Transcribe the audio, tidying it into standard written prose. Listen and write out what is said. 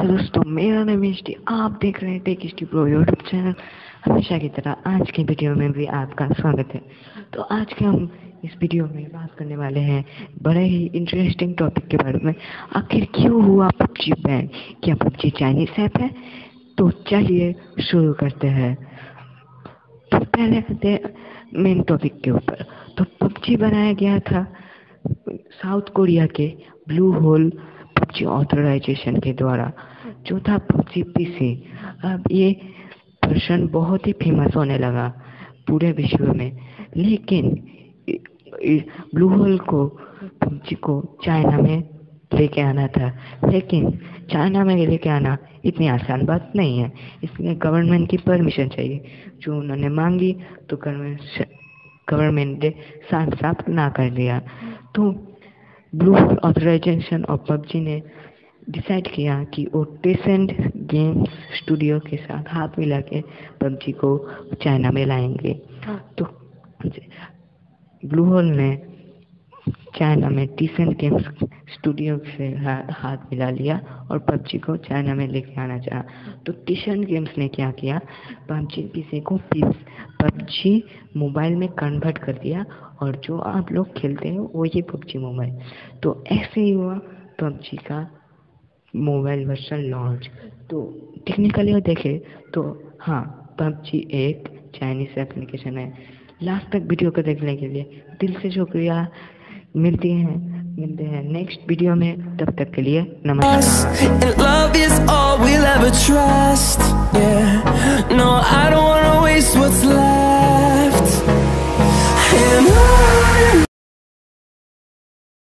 Hello दोस्तों, मेरा नाम एचडी। आप देख रहे हैं tech history pro YouTube channel. हमेशा की तरह आज के वीडियो में भी आपका स्वागत है। तो आज के हम इस वीडियो में बात करने वाले हैं बड़े ही इंटरेस्टिंग टॉपिक के बारे में। आखिर क्यों हुआ पबजी बैन? क्या पबजी चाइनीज ऐप है? तो चलिए शुरू करते हैं। तो पहले आते हैं मेन टॉपिक के ऊपर। तो पबजी बनाया गया था साउथ कोरिया के ब्लू होल पबजी ऑथराइजेशन के द्वारा, जो था पबजी पीसी। अब ये वर्जन बहुत ही फेमस होने लगा पूरे विश्व में। लेकिन ब्लू होल को पबजी को चाइना में लेके आना था, लेकिन चाइना में लेके आना इतनी आसान बात नहीं है। इसमें गवर्नमेंट की परमिशन चाहिए, जो उन्होंने मांगी तो गवर्नमेंट ने साफ साफ ना कर दिया। तो ब्लू होल ऑथराइजेशन और पबजी ने डिसाइड किया कि वो टेंसेंट गेम्स स्टूडियो के साथ हाथ मिला के पबजी को चाइना में लाएंगे। तो ब्लू होल ने चाइना में टेंसेंट गेम्स स्टूडियो से हाथ मिला लिया और पबजी को चाइना में लेके आना चाहा। तो टेंसेंट गेम्स ने क्या किया, पबजी पीसी को पबजी मोबाइल में कन्वर्ट कर दिया, और जो आप लोग खेलते हैं वो ये पबजी मोबाइल। तो ऐसे ही हुआ पबजी का मोबाइल वर्जन लॉन्च। तो टेक्निकली देखें तो हाँ, पबजी एक चाइनीज एप्लीकेशन है। लास्ट तक वीडियो को देखने के लिए दिल से शुक्रिया। मिलते हैं नेक्स्ट वीडियो में। तब तक के लिए नमस्कार।